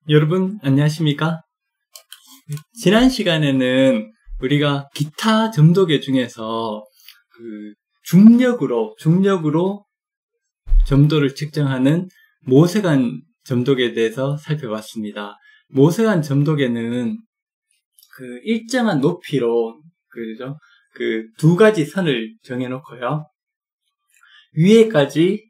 여러분 안녕하십니까? 지난 시간에는 우리가 기타 점도계 중에서 중력으로 점도를 측정하는 모세관 점도계에 대해서 살펴봤습니다. 모세관 점도계는 일정한 높이로 두 가지 선을 정해놓고요. 위에까지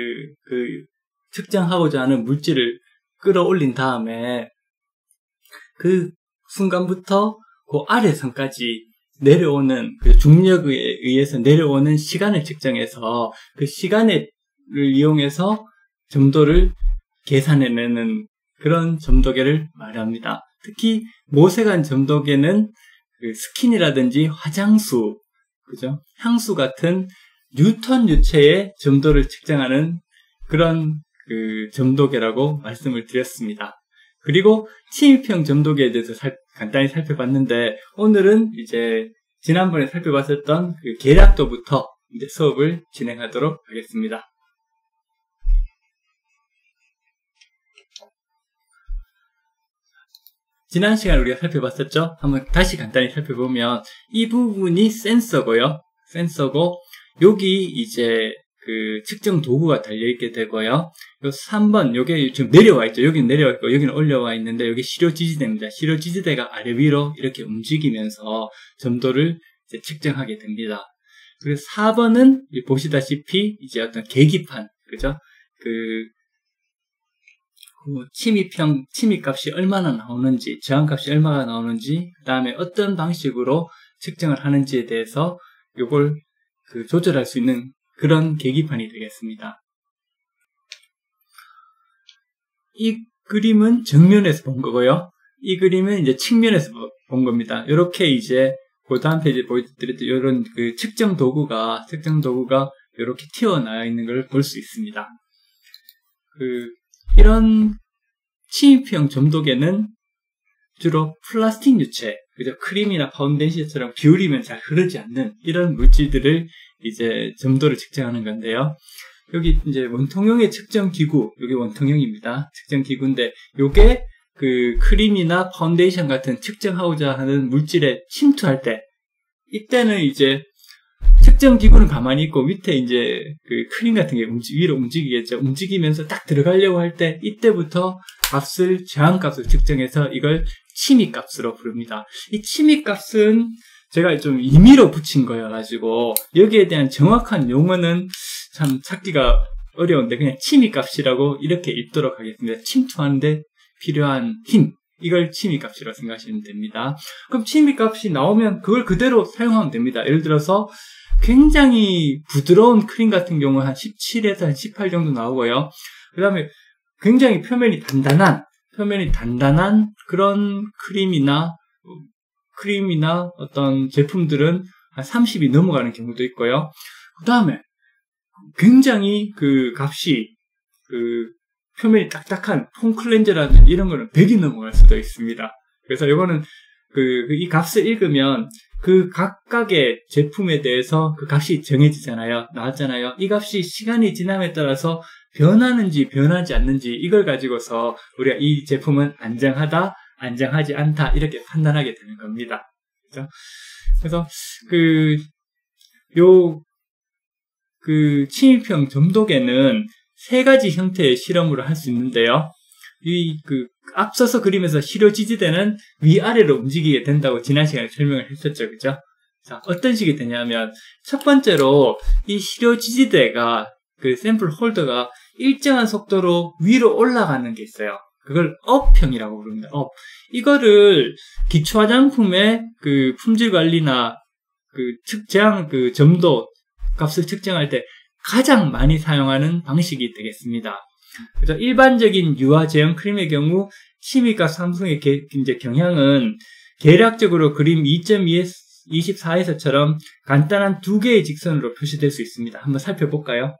측정하고자 하는 물질을 끌어올린 다음에 그 순간부터 그 아래 선까지 내려오는 중력에 의해서 내려오는 시간을 측정해서 그 시간을 이용해서 점도를 계산해내는 그런 점도계를 말합니다. 특히 모세관 점도계는 스킨이라든지 화장수, 향수 같은 뉴턴 유체의 점도를 측정하는 그런 점도계라고 말씀을 드렸습니다. 그리고 침입형 점도계에 대해서 간단히 살펴봤는데, 오늘은 이제 지난번에 살펴봤었던 계략도부터 이제 수업을 진행하도록 하겠습니다. 지난 시간에 우리가 살펴봤었죠? 한번 다시 간단히 살펴보면, 이 부분이 센서고요. 센서고, 여기 이제 측정 도구가 달려있게 되고요. 요 3번, 요게 지금 내려와 있죠. 여기는 내려와 있고, 여기는 올려와 있는데, 여기 시료지지대입니다. 시료지지대가 아래 위로 이렇게 움직이면서 점도를 이제 측정하게 됩니다. 그리고 4번은 보시다시피 이제 어떤 계기판, 그죠? 침입값이 얼마나 나오는지, 저항값이 얼마나 나오는지, 그 다음에 어떤 방식으로 측정을 하는지에 대해서 요걸 조절할 수 있는 그런 계기판이 되겠습니다. 이 그림은 정면에서 본 거고요. 이 그림은 이제 측면에서 본 겁니다. 이렇게 이제 그 다음 페이지에 보여드렸던 이런 측정 도구가 이렇게 튀어나와 있는 걸 볼 수 있습니다. 이런 침입형 점도계는 주로 플라스틱 유체, 크림이나 파운데이션처럼 기울이면 잘 흐르지 않는 이런 물질들을 이제 점도를 측정하는 건데요. 여기 이제 원통형의 측정기구, 여기 원통형입니다. 측정기구인데, 요게 크림이나 파운데이션 같은 측정하고자 하는 물질에 침투할 때, 이때는 이제 측정기구는 가만히 있고 밑에 이제 크림 같은 게 위로 움직이겠죠. 움직이면서 딱 들어가려고 할 때, 이때부터 저항값을 측정해서 이걸 침입값으로 부릅니다. 이 침입값은 제가 좀 임의로 붙인 거여가지고 여기에 대한 정확한 용어는 참 찾기가 어려운데 그냥 침입값이라고 이렇게 읽도록 하겠습니다. 침투하는데 필요한 힘, 이걸 침입값이라고 생각하시면 됩니다. 그럼 침입값이 나오면 그걸 그대로 사용하면 됩니다. 예를 들어서 굉장히 부드러운 크림 같은 경우는 한 17에서 한 18 정도 나오고요. 그 다음에 굉장히 표면이 단단한 그런 크림이나 어떤 제품들은 한 30이 넘어가는 경우도 있고요. 그 다음에 굉장히 값이 표면이 딱딱한 폼 클렌저라든지 이런 거는 100이 넘어갈 수도 있습니다. 그래서 이거는 이 값을 읽으면 그 각각의 제품에 대해서 그 값이 정해지잖아요. 나왔잖아요. 이 값이 시간이 지남에 따라서 변하는지 변하지 않는지 이걸 가지고서 우리가 이 제품은 안정하다, 안정하지 않다 이렇게 판단하게 되는 겁니다. 그죠? 그래서 침입형 점도계는 세 가지 형태의 실험으로 할 수 있는데요. 앞서서 그림에서 시료지지대는 위아래로 움직이게 된다고 지난 시간에 설명을 했었죠. 그죠? 자, 어떤 식이 되냐면, 첫 번째로 이 시료지지대가, 샘플 홀더가 일정한 속도로 위로 올라가는 게 있어요. 그걸 업형이라고 부릅니다. 이거를 기초 화장품의 품질 관리나 점도 값을 측정할 때 가장 많이 사용하는 방식이 되겠습니다. 그래서 일반적인 유화 제형 크림의 경우 침입값 상승의 이제 경향은 계략적으로 그림 2.24에서처럼 간단한 두 개의 직선으로 표시될 수 있습니다. 한번 살펴볼까요?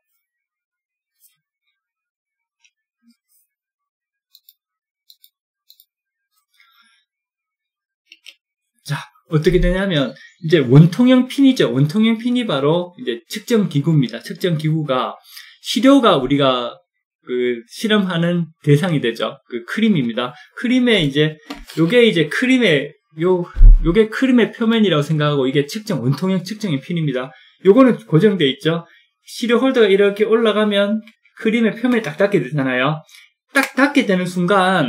자, 어떻게 되냐면 이제 원통형 핀이죠. 원통형 핀이 바로 이제 측정 기구입니다. 측정 기구가 시료가 우리가 그 실험하는 대상이 되죠. 그 크림입니다. 크림의 이제 요게 이제 크림의 요게 크림의 표면이라고 생각하고 이게 원통형 측정의 핀입니다. 요거는 고정되어 있죠. 시료 홀더가 이렇게 올라가면 크림의 표면이 딱 닿게 되잖아요. 딱 닿게 되는 순간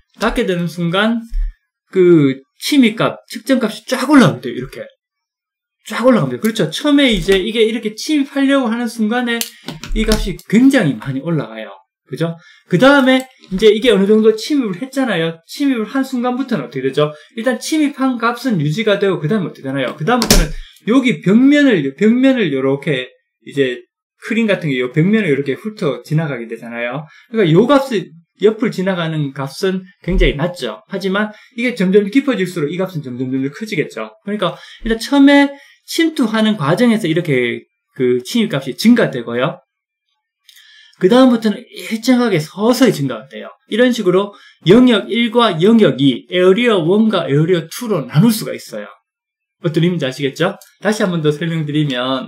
그 침입값, 측정값이 쫙 올라가게 돼요. 이렇게 쫙 올라갑니다. 그렇죠. 처음에 이제 이게 이렇게 침입하려고 하는 순간에 이 값이 굉장히 많이 올라가요. 그죠? 그 다음에 이제 이게 어느 정도 침입을 했잖아요. 침입을 한 순간부터는 어떻게 되죠? 일단 침입한 값은 유지가 되고 그 다음에 어떻게 되나요? 그 다음부터는 여기 벽면을 이렇게 이제 크림 같은 게 이 벽면을 이렇게 훑어 지나가게 되잖아요. 그러니까 요 값을 옆을 지나가는 값은 굉장히 낮죠. 하지만 이게 점점 깊어질수록 이 값은 점점 커지겠죠. 그러니까 일단 처음에 침투하는 과정에서 이렇게 그 침입값이 증가되고요. 그 다음부터는 일정하게 서서히 증가가 돼요. 이런 식으로 영역 1과 영역 2, 에어리어 1과 에어리어 2로 나눌 수가 있어요. 어떤 의미인지 아시겠죠? 다시 한 번 더 설명드리면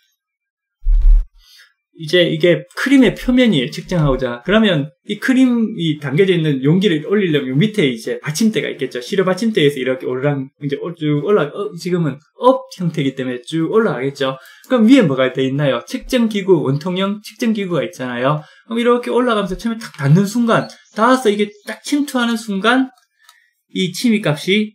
이제 이게 크림의 표면이에요. 측정하고자. 그러면 이 크림이 담겨져 있는 용기를 올리려면 밑에 이제 받침대가 있겠죠. 시료 받침대에서 이렇게 이제 쭉 지금은 업 형태이기 때문에 쭉 올라가겠죠. 그럼 위에 뭐가 돼 있나요? 측정기구, 원통형 측정기구가 있잖아요. 그럼 이렇게 올라가면서 처음에 딱 닿는 순간, 닿아서 이게 딱 침투하는 순간, 이 침입값이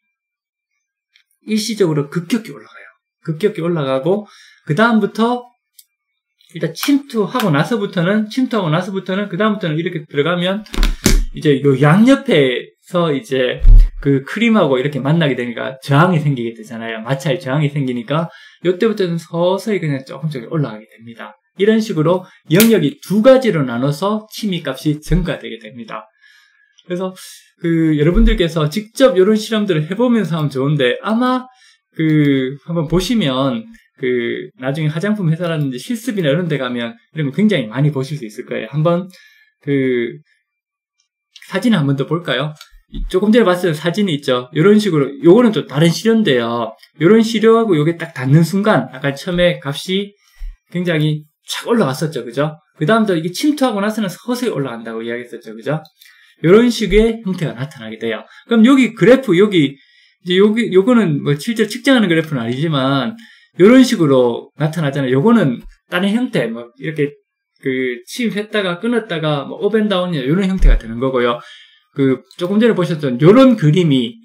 일시적으로 급격히 올라가요. 급격히 올라가고, 그 다음부터 일단 침투하고 나서부터는 그 다음부터는 이렇게 들어가면 이제 요 양옆에서 이제 그 크림하고 이렇게 만나게 되니까 저항이 생기게 되잖아요. 마찰 저항이 생기니까 요때부터는 서서히 그냥 조금씩 올라가게 됩니다. 이런 식으로 영역이 두 가지로 나눠서 침입값이 증가되게 됩니다. 그래서 그 여러분들께서 직접 이런 실험들을 해보면서 하면 좋은데 아마 그 한번 보시면 그 나중에 화장품 회사라든지 실습이나 이런 데 가면 이런 거 굉장히 많이 보실 수 있을 거예요. 한번 그 사진을 한번 더 볼까요? 조금 전에 봤을 때 사진이 있죠. 이런 식으로 요거는 또 다른 시료인데요. 이런 시료하고 요게 딱 닿는 순간 아까 처음에 값이 굉장히 쫙 올라갔었죠. 그죠? 그 다음부터 이게 침투하고 나서는 서서히 올라간다고 이야기했었죠. 그죠? 이런 식의 형태가 나타나게 돼요. 그럼 여기 그래프 요거는 뭐 실제 측정하는 그래프는 아니지만 이런 식으로 나타나잖아요. 요거는 다른 형태, 뭐, 이렇게, 그, 침입했다가 끊었다가, 뭐, 업앤다운이나 이런 형태가 되는 거고요. 그, 조금 전에 보셨던 이런 그림이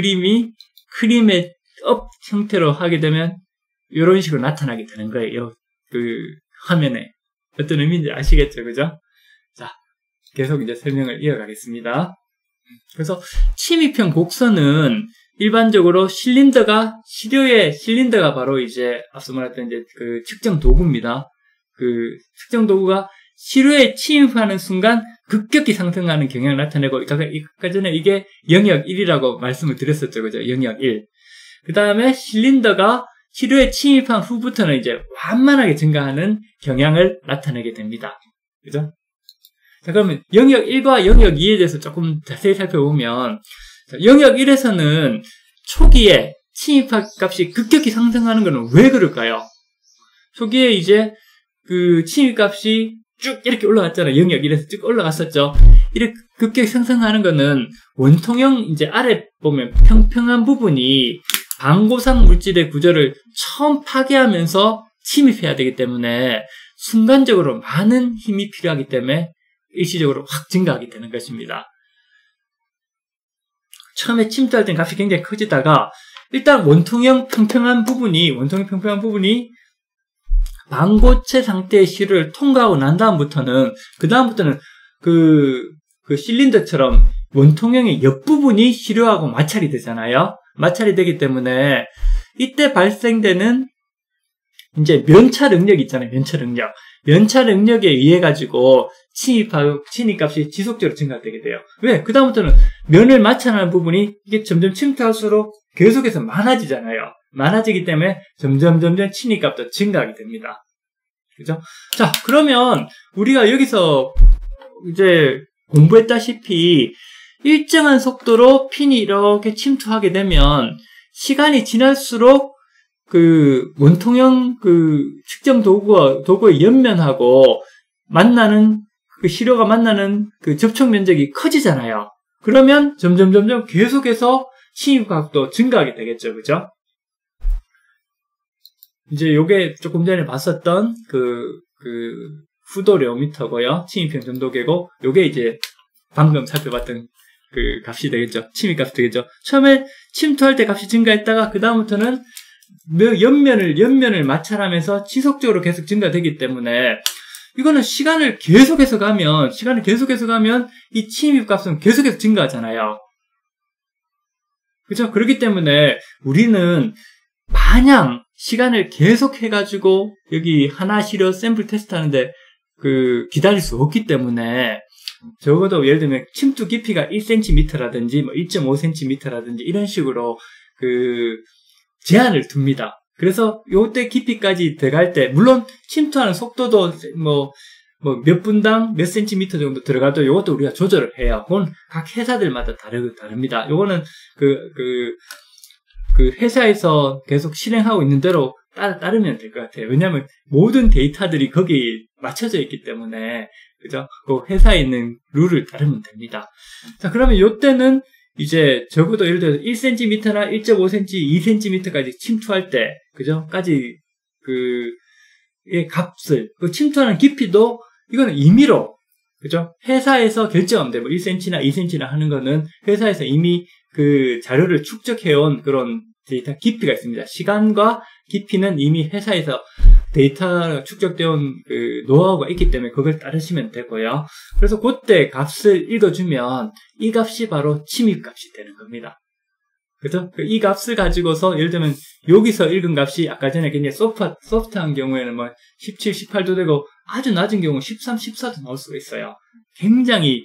크림의 업 형태로 하게 되면, 이런 식으로 나타나게 되는 거예요. 그, 화면에. 어떤 의미인지 아시겠죠? 그죠? 자, 계속 이제 설명을 이어가겠습니다. 그래서, 침입형 곡선은, 일반적으로 시료의 실린더가 바로 이제 앞서 말했던 이제 그 측정 도구입니다. 그 측정 도구가 시료에 침입하는 순간 급격히 상승하는 경향을 나타내고, 아까 전에 이게 영역 1이라고 말씀을 드렸었죠. 그죠? 영역 1. 그 다음에 실린더가 시료에 침입한 후부터는 이제 완만하게 증가하는 경향을 나타내게 됩니다. 그죠? 자, 그러면 영역 1과 영역 2에 대해서 조금 자세히 살펴보면, 영역 1에서는 초기에 침입 값이 급격히 상승하는 것은 왜 그럴까요? 초기에 이제 그 침입 값이 쭉 이렇게 올라갔잖아요. 영역 1에서 쭉 올라갔었죠. 이렇게 급격히 상승하는 것은 원통형 이제 아래 보면 평평한 부분이 방고상 물질의 구조를 처음 파괴하면서 침입해야 되기 때문에 순간적으로 많은 힘이 필요하기 때문에 일시적으로 확 증가하게 되는 것입니다. 처음에 침투할 땐 값이 굉장히 커지다가 일단 원통형 평평한 부분이 방고체 상태의 시료를 통과하고 난 다음부터는 그 실린더처럼 원통형의 옆부분이 시료하고 마찰이 되잖아요. 마찰이 되기 때문에 이때 발생되는 이제 면차 능력 있잖아요. 면차 능력에 의해 가지고 침입값이 지속적으로 증가되게 돼요. 왜? 그 다음부터는 면을 마찰하는 부분이 이게 점점 침투할수록 계속해서 많아지잖아요. 많아지기 때문에 점점 침입값도 증가하게 됩니다. 그죠? 자, 그러면 우리가 여기서 이제 공부했다시피 일정한 속도로 핀이 이렇게 침투하게 되면 시간이 지날수록 그 원통형 그 측정 도구의 옆면하고 만나는 그 시료가 만나는 그 접촉 면적이 커지잖아요. 그러면 점점 계속해서 침입각도 증가하게 되겠죠. 그죠? 이제 요게 조금 전에 봤었던 후도 레오미터고요. 침입형 점도계고, 요게 이제 방금 살펴봤던 그 값이 되겠죠. 침입값이 되겠죠. 처음에 침투할 때 값이 증가했다가 그다음부터는 연면을 마찰하면서 지속적으로 계속 증가되기 때문에 이거는 시간을 계속해서 가면 이 침입값은 계속해서 증가하잖아요. 그죠? 그렇기 때문에 우리는 마냥 시간을 계속 해가지고 여기 하나 시료 샘플 테스트 하는데 기다릴 수 없기 때문에 적어도 예를 들면 침투 깊이가 1cm라든지 뭐 1.5cm라든지 이런 식으로 제한을 둡니다. 그래서 요때 깊이까지 들어갈 때 물론 침투하는 속도도 몇 분당 몇 센티미터 정도 들어가도 요것도 우리가 조절을 해요. 그건 각 회사들마다 다릅니다. 요거는 회사에서 계속 실행하고 있는 대로 따르면 될 것 같아요. 왜냐하면 모든 데이터들이 거기에 맞춰져 있기 때문에, 그죠? 그 회사에 있는 룰을 따르면 됩니다. 자, 그러면 요때는 이제 적어도 예를 들어서 1cm나 1.5cm, 2cm까지 침투할 때, 그죠? 의 값을, 침투하는 깊이도 이거는 임의로, 그죠? 회사에서 결정하면 돼요. 뭐 1cm나 2cm나 하는 거는 회사에서 이미 자료를 축적해온 그런 데이터 깊이가 있습니다. 시간과 깊이는 이미 회사에서 데이터가 축적되어 온 노하우가 있기 때문에 그걸 따르시면 되고요. 그래서 그때 값을 읽어주면 이 값이 바로 침입값이 되는 겁니다. 그죠? 이 값을 가지고서 예를 들면 여기서 읽은 값이 아까 전에 굉장히 소프트한 경우에는 뭐 17, 18도 되고 아주 낮은 경우 13, 14도 나올 수가 있어요. 굉장히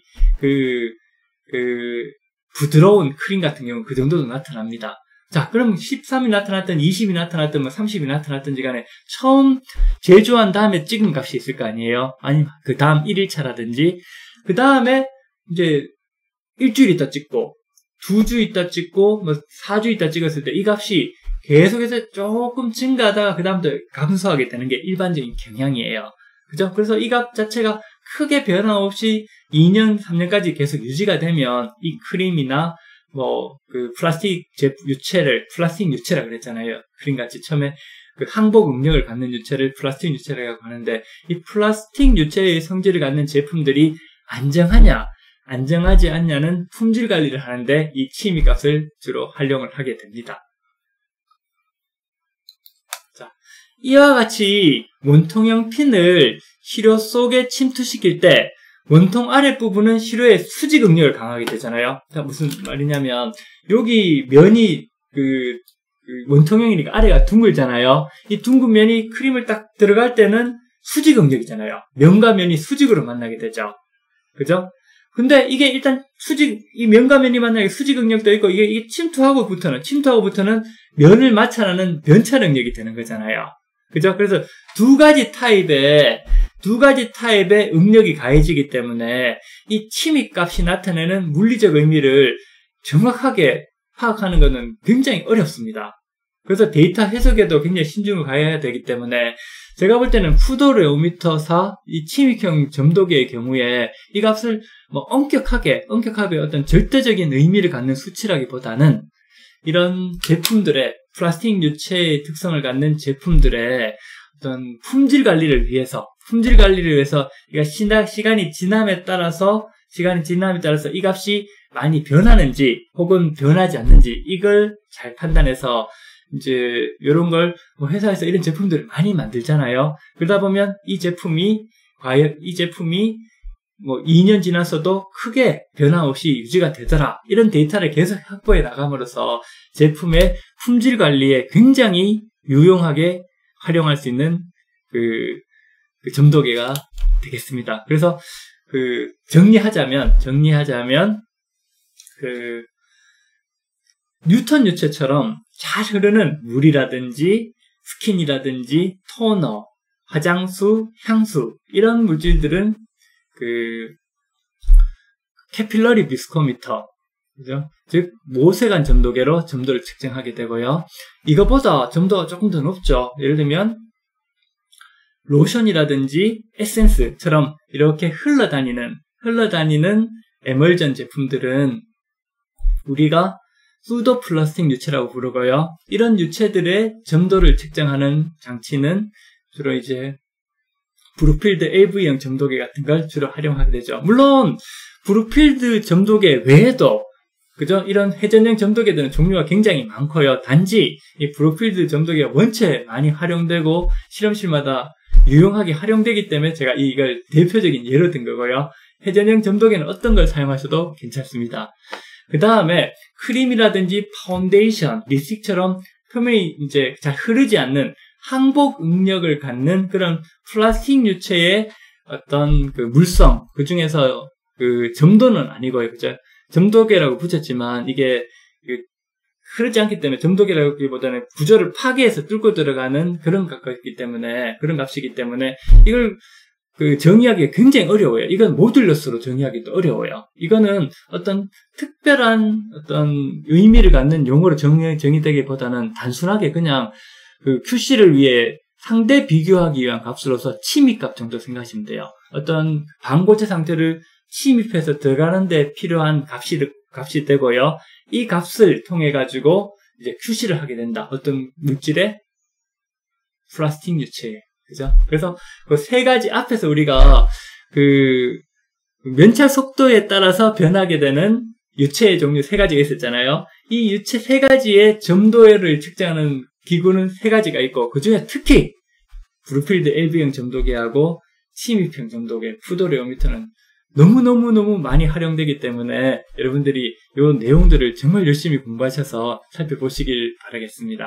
부드러운 크림 같은 경우 그 정도도 나타납니다. 자, 그럼 13이 나타났든 20이 나타났든 뭐 30이 나타났든지 간에 처음 제조한 다음에 찍은 값이 있을 거 아니에요? 아니면 그 다음 1일차라든지 그 다음에 이제 일주일 있다 찍고 2주 있다 찍고 뭐 4주 있다 찍었을 때 이 값이 계속해서 조금 증가하다가 그 다음부터 감소하게 되는 게 일반적인 경향이에요. 그죠? 그래서 이 값 자체가 크게 변화 없이 2년, 3년까지 계속 유지가 되면 이 크림이나 플라스틱 플라스틱 유체라 그랬잖아요. 크림같이 처음에 항복 응력을 갖는 유체를 플라스틱 유체라고 하는데, 이 플라스틱 유체의 성질을 갖는 제품들이 안정하지 않냐는 품질 관리를 하는데 이 침입값을 주로 활용을 하게 됩니다. 자, 이와 같이 원통형 핀을 시료 속에 침투시킬 때 원통 아랫부분은 시료의 수직 응력을 강하게 되잖아요. 자, 무슨 말이냐면 여기 면이 원통형이니까 아래가 둥글잖아요. 이 둥근 면이 크림을 딱 들어갈 때는 수직 응력이잖아요. 면과 면이 수직으로 만나게 되죠. 그죠? 근데 이게 일단 이 면과 면이 만나게 수직 응력도 있고 이게 침투하고부터는 면을 마찰하는 변찰 응력이 되는 거잖아요. 그죠? 그래서 두 가지 타입의 응력이 가해지기 때문에 이 침입값이 나타내는 물리적 의미를 정확하게 파악하는 것은 굉장히 어렵습니다. 그래서 데이터 해석에도 굉장히 신중을 가해야 되기 때문에 제가 볼 때는 후도 레오미터사 이 침입형 점도계의 경우에 이 값을 엄격하게 어떤 절대적인 의미를 갖는 수치라기보다는 이런 제품들의 플라스틱 유체의 특성을 갖는 제품들의 어떤 품질 관리를 위해서 시간이 지남에 따라서 이 값이 많이 변하는지 혹은 변하지 않는지 이걸 잘 판단해서 이제 이런 걸 회사에서 이런 제품들을 많이 만들잖아요. 그러다 보면 이 제품이 2년 지났어도 크게 변화 없이 유지가 되더라. 이런 데이터를 계속 확보해 나감으로써 제품의 품질 관리에 굉장히 유용하게 활용할 수 있는 그 점도계가 되겠습니다. 그래서 정리하자면 뉴턴 유체처럼 잘 흐르는 물이라든지 스킨이라든지 토너, 화장수, 향수 이런 물질들은 캐필러리 비스코미터, 그죠? 즉 모세관 점도계로 점도를 측정하게 되고요. 이것보다 점도가 조금 더 높죠. 예를 들면 로션이라든지 에센스처럼 이렇게 흘러다니는 에멀전 제품들은 우리가 수도플라스틱 유체라고 부르고요. 이런 유체들의 점도를 측정하는 장치는 주로 이제 브룩필드 LV형 점도계 같은 걸 주로 활용하게 되죠. 물론 브룩필드 점도계 외에도 그죠? 이런 회전형 점도계들은 종류가 굉장히 많고요. 단지 이 브룩필드 점도계가 원체 많이 활용되고 실험실마다 유용하게 활용되기 때문에 제가 이걸 대표적인 예로 든 거고요. 회전형 점도계는 어떤 걸 사용하셔도 괜찮습니다. 그 다음에 크림이라든지 파운데이션, 립스틱처럼 표면이 이제 잘 흐르지 않는 항복 응력을 갖는 그런 플라스틱 유체의 어떤 그 물성, 그 중에서 그 점도는 아니고요. 그죠? 점도계라고 붙였지만 이게 흐르지 않기 때문에 점도계라기보다는 구조를 파괴해서 뚫고 들어가는 그런 값이기 때문에 이걸 정의하기가 굉장히 어려워요. 이건 모듈러스로 정의하기도 어려워요. 이거는 어떤 특별한 어떤 의미를 갖는 용어로 정의되기보다는 단순하게 그냥 그 QC를 위해 상대 비교하기 위한 값으로서 침입값 정도 생각하시면 돼요. 어떤 반고체 상태를 침입해서 들어가는데 필요한 값이 되고요. 이 값을 통해 가지고 이제 QC를 하게 된다. 어떤 물질의 플라스틱 유체에. 그죠? 그래서 그 세 가지 앞에서 우리가 그 면착 속도에 따라서 변하게 되는 유체의 종류 세 가지가 있었잖아요. 이 유체 세 가지의 점도를 측정하는 기구는 세 가지가 있고 그 중에 특히 브룩필드 LV형 점도계하고 침입형 점도계, 푸도레오미터는 너무 많이 활용되기 때문에 여러분들이 이 내용들을 정말 열심히 공부하셔서 살펴보시길 바라겠습니다.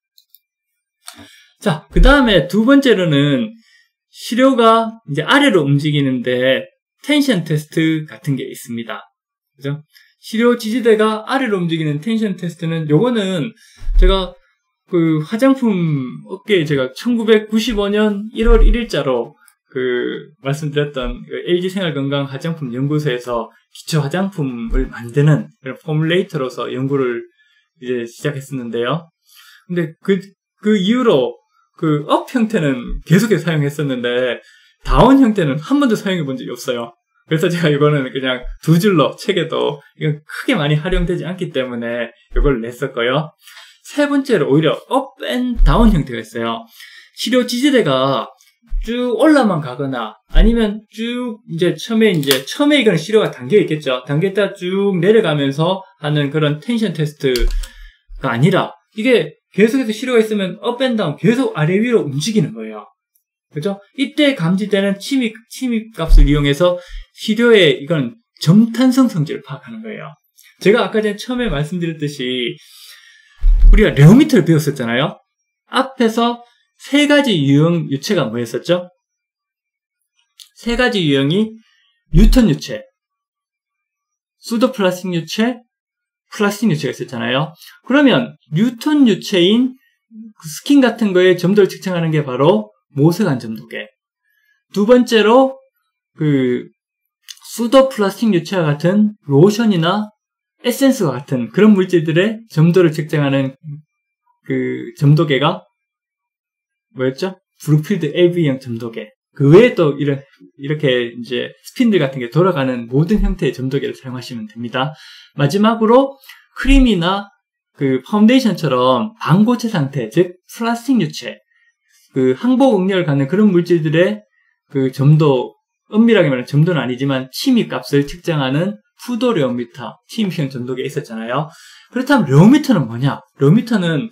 자, 그 다음에 두 번째로는 시료가 이제 아래로 움직이는데 텐션 테스트 같은 게 있습니다. 그죠? 시료 지지대가 아래로 움직이는 텐션 테스트는 요거는 제가 그 화장품 업계에 제가 1995년 1월 1일자로 말씀드렸던 LG 생활건강 화장품 연구소에서 기초 화장품을 만드는 그런 포뮬레이터로서 연구를 이제 시작했었는데요. 근데 그 이후로 업 형태는 계속해서 사용했었는데 다운 형태는 한 번도 사용해 본 적이 없어요. 그래서 제가 이거는 그냥 두 줄로 책에도 이건 크게 많이 활용되지 않기 때문에 이걸 냈었고요. 세 번째로 오히려 업 앤 다운 형태가 있어요. 시료 지지대가 쭉 올라만 가거나 아니면 쭉 이제 처음에 이거는 시료가 담겨 있겠죠. 담겨 있다 쭉 내려가면서 하는 그런 텐션 테스트가 아니라 이게 계속해서 시료가 있으면 업 앤 다운 계속 아래 위로 움직이는 거예요. 그죠? 이때 감지되는 침입 값을 이용해서 시료의 이건 점탄성 성질을 파악하는 거예요. 제가 아까 전에 처음에 말씀드렸듯이 우리가 레오미터를 배웠었잖아요. 앞에서 세 가지 유형 유체가 뭐였었죠? 세 가지 유형이 뉴턴 유체, 수도플라스틱 유체, 플라스틱 유체가 있었잖아요. 그러면 뉴턴 유체인 스킨 같은 거에 점도를 측정하는 게 바로 모세관 점도계. 두 번째로 수도플라스틱 유체와 같은 로션이나 에센스와 같은 그런 물질들의 점도를 측정하는 점도계가 뭐였죠? 브룩필드 LV형 점도계. 그 외에 또 이렇게 이제 스핀들 같은 게 돌아가는 모든 형태의 점도계를 사용하시면 됩니다. 마지막으로 크림이나 파운데이션처럼 반고체 상태, 즉 플라스틱 유체, 항복 응력을 갖는 그런 물질들의 점도, 엄밀하게 말하면 점도는 아니지만 침입 값을 측정하는 푸도레오미터, 침입형 점도계가 있었잖아요. 그렇다면 레오미터는 뭐냐? 레오미터는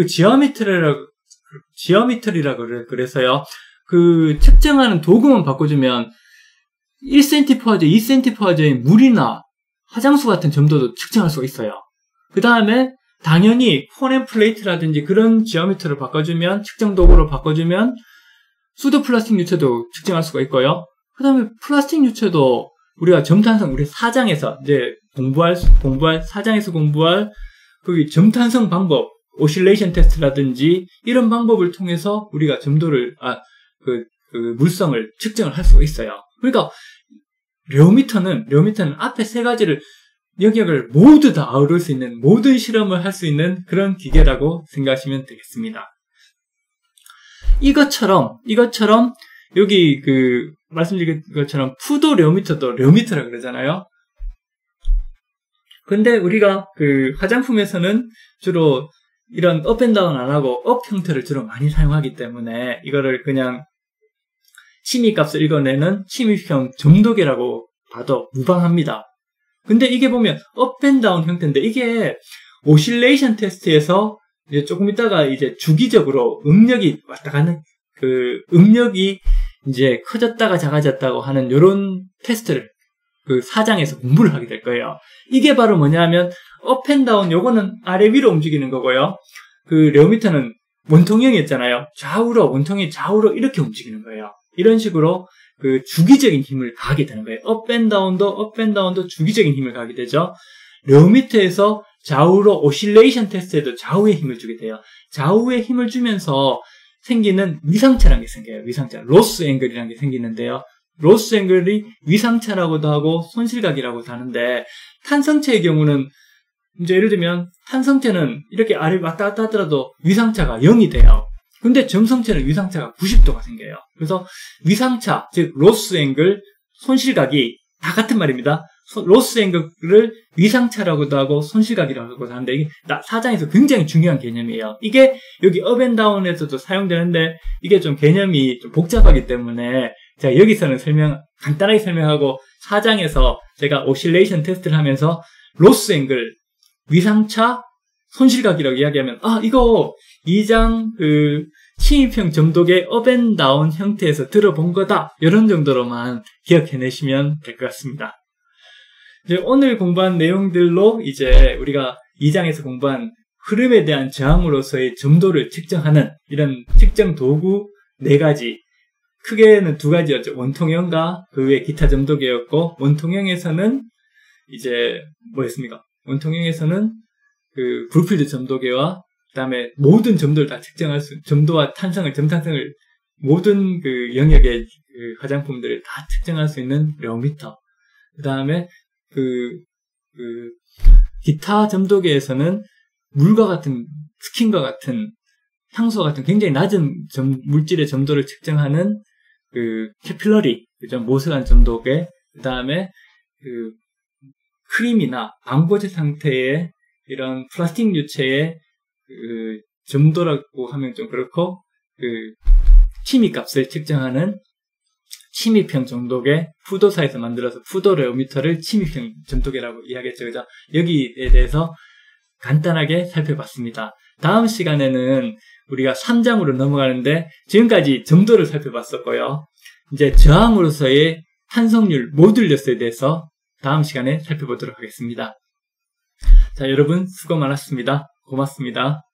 지오메트리라고 그래서요. 측정하는 도구만 바꿔주면 1cm/j, 2cm/j의 물이나 화장수 같은 점도도 측정할 수가 있어요. 그 다음에 당연히 폰앤 플레이트라든지 그런 지오메트리를 바꿔주면, 측정 도구로 바꿔주면 수도 플라스틱 유체도 측정할 수가 있고요. 그 다음에 플라스틱 유체도 우리가 점탄성, 우리 사장에서 이제 사장에서 공부할 점탄성 방법, 오실레이션 테스트라든지 이런 방법을 통해서 우리가 점도를, 물성을 측정을 할 수가 있어요. 그러니까 레오미터는 앞에 세 가지를 영역을 모두 다 아우를 수 있는, 모든 실험을 할 수 있는 그런 기계라고 생각하시면 되겠습니다. 이것처럼 여기 그 말씀드린 것처럼 푸도 레오미터도 레오미터라 그러잖아요. 근데 우리가 그 화장품에서는 주로 이런 업앤다운 안 하고 업 형태를 주로 많이 사용하기 때문에 이거를 그냥 침입값을 읽어내는 침입형 점도계라고 봐도 무방합니다. 근데 이게 보면 업앤다운 형태인데 이게 오실레이션 테스트에서 이제 조금 있다가 이제 주기적으로 응력이 왔다 가는 그 응력이 이제 커졌다가 작아졌다고 하는 요런 테스트를 그 사장에서 공부를 하게 될 거예요. 이게 바로 뭐냐면 업앤다운 요거는 아래 위로 움직이는 거고요. 그 레오미터는 원통형이었잖아요. 원통이 좌우로 이렇게 움직이는 거예요. 이런 식으로 그 주기적인 힘을 가하게 되는 거예요. 업앤다운도 주기적인 힘을 가하게 되죠. 레오미터에서 좌우로 오실레이션 테스트에도 좌우의 힘을 주게 돼요. 좌우의 힘을 주면서 생기는 위상차라는 게 생겨요. 위상차. 로스 앵글이라는 게 생기는데요. 로스 앵글이 위상차라고도 하고 손실각이라고도 하는데 탄성체의 경우는 이제 예를 들면 탄성체는 이렇게 아래 왔다 갔다 하더라도 위상차가 0이 돼요. 근데 점성체는 위상차가 90도가 생겨요. 그래서 위상차, 즉 로스 앵글, 손실각이 다 같은 말입니다. 로스 앵글을 위상차라고도 하고 손실각이라고도 하는데 이게 사장에서 굉장히 중요한 개념이에요. 이게 여기 업앤다운에서도 사용되는데 이게 좀 개념이 좀 복잡하기 때문에 제가 여기서는 간단하게 설명하고 사장에서 제가 오실레이션 테스트를 하면서 로스 앵글, 위상차, 손실각이라고 이야기하면 이거 2장 그 침입형 점도계 업앤다운 형태에서 들어본 거다. 이런 정도로만 기억해내시면 될 것 같습니다. 이제 오늘 공부한 내용들로 이제 우리가 2장에서 공부한 흐름에 대한 저항으로서의 점도를 측정하는 이런 측정 도구 4가지, 크게는 2가지였죠. 원통형과 그 외 기타 점도계였고, 원통형에서는 이제 뭐였습니까? 원통형에서는 그 브루필드 점도계와 그다음에 모든 점도를 다 측정할 점도와 점탄성을 모든 그 영역의 그 화장품들을 다 측정할 수 있는 레오미터. 그다음에 기타 점도계에서는 물과 같은, 스킨과 같은, 향수와 같은 굉장히 낮은 물질의 점도를 측정하는 캐필러리, 모슬한 점도계, 그 다음에 크림이나 방부제 상태의 이런 플라스틱 유체의 점도라고 하면 좀 그렇고, 침입값을 측정하는 침입형 점도계, 푸도사에서 만들어서 푸도 레오미터를 침입형 점도계라고 이야기했죠. 그죠? 여기에 대해서 간단하게 살펴봤습니다. 다음 시간에는 우리가 3장으로 넘어가는데, 지금까지 점도를 살펴봤었고요. 이제 저항으로서의 탄성률, 모듈러스에 대해서 다음 시간에 살펴보도록 하겠습니다. 자, 여러분 수고 많았습니다. 고맙습니다.